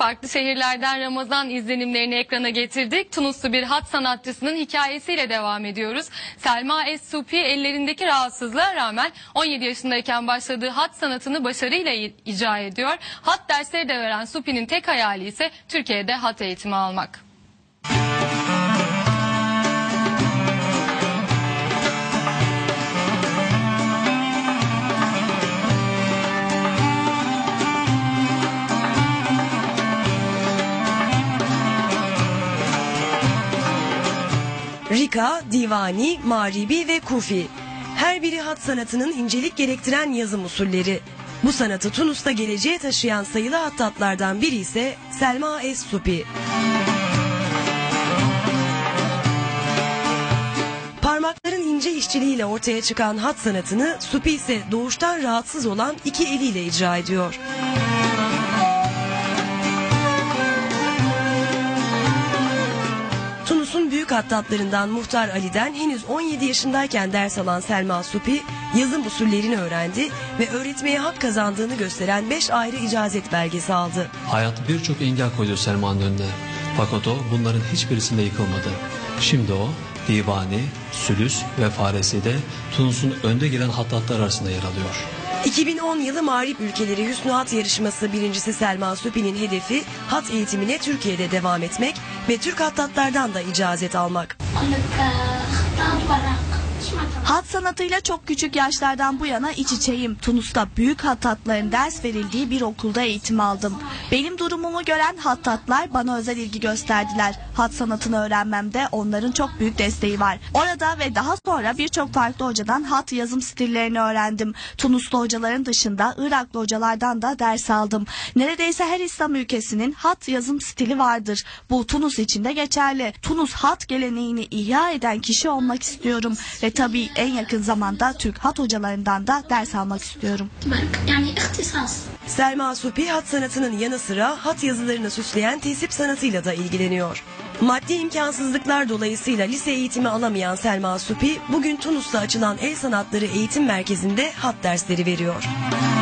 Farklı şehirlerden Ramazan izlenimlerini ekrana getirdik. Tunuslu bir hat sanatçısının hikayesiyle devam ediyoruz. Selma Es-Supi ellerindeki rahatsızlığa rağmen 17 yaşındayken başladığı hat sanatını başarıyla icra ediyor. Hat dersleri de veren Supi'nin tek hayali ise Türkiye'de hat eğitimi almak. Rika, Divani, Mağribi ve Kufi. Her biri hat sanatının incelik gerektiren yazım usulleri. Bu sanatı Tunus'ta geleceğe taşıyan sayılı hattatlardan biri ise Selma Es-Supi. Parmakların ince işçiliğiyle ortaya çıkan hat sanatını Supi ise doğuştan rahatsız olan iki eliyle icra ediyor. Tunus'un büyük hattatlarından Muhtar Ali'den henüz 17 yaşındayken ders alan Selma Supi, yazım usullerini öğrendi ve öğretmeye hak kazandığını gösteren 5 ayrı icazet belgesi aldı. Hayat birçok engel koydu Selma'nın önüne. Fakat o bunların hiçbirisinde yıkılmadı. Şimdi o Divani, Sülüs ve Faresi'de Tunus'un önde gelen hattatlar arasında yer alıyor. 2010 yılı Mağrip ülkeleri Hüsnü Hat yarışması birincisi Selma Supi'nin hedefi hat eğitimine Türkiye'de devam etmek ve Türk hattatlardan da icazet almak. Hat sanatıyla çok küçük yaşlardan bu yana iç içeyim. Tunus'ta büyük hattatların ders verildiği bir okulda eğitim aldım. Benim durumumu gören hattatlar bana özel ilgi gösterdiler. Hat sanatını öğrenmemde onların çok büyük desteği var. Orada ve daha sonra birçok farklı hocadan hat yazım stillerini öğrendim. Tunuslu hocaların dışında Iraklı hocalardan da ders aldım. Neredeyse her İslam ülkesinin hat yazım stili vardır. Bu Tunus için de geçerli. Tunus hat geleneğini ihya eden kişi olmak istiyorum ve tabii en yakın zamanda Türk hat hocalarından da ders almak istiyorum. Selma Supi hat sanatının yanı sıra hat yazılarını süsleyen tesip sanatıyla da ilgileniyor. Maddi imkansızlıklar dolayısıyla lise eğitimi alamayan Selma Supi bugün Tunus'ta açılan El Sanatları Eğitim Merkezi'nde hat dersleri veriyor.